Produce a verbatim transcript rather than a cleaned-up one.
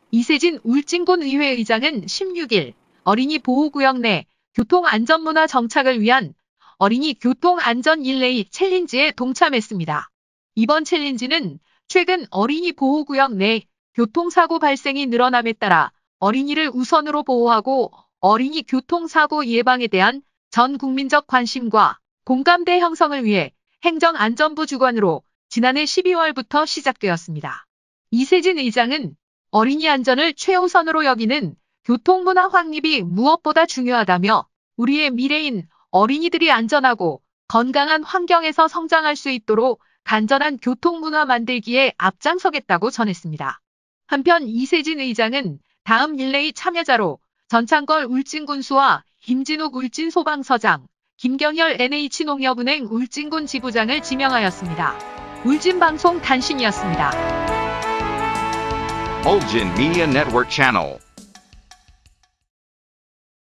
이세진 울진군 의회 의장은 십육 일 어린이 보호구역 내 교통안전문화 정착을 위한 어린이 교통안전 릴레이 챌린지에 동참했습니다. 이번 챌린지는 최근 어린이 보호구역 내 교통사고 발생이 늘어남에 따라 어린이를 우선으로 보호하고 어린이 교통사고 예방에 대한 전 국민적 관심과 공감대 형성을 위해 행정안전부 주관으로 지난해 십이월부터 시작되었습니다. 이세진 의장은 어린이 안전을 최우선으로 여기는 교통문화 확립이 무엇보다 중요하다며 우리의 미래인 어린이들이 안전하고 건강한 환경에서 성장할 수 있도록 간절한 교통문화 만들기에 앞장서겠다고 전했습니다. 한편 이세진 의장은 다음 릴레이 참여자로 전창걸 울진군수와 김진욱 울진소방서장, 김경열 엔에이치농협은행 울진군 지부장을 지명하였습니다. 울진방송 단신이었습니다. Ulgin Media Network Channel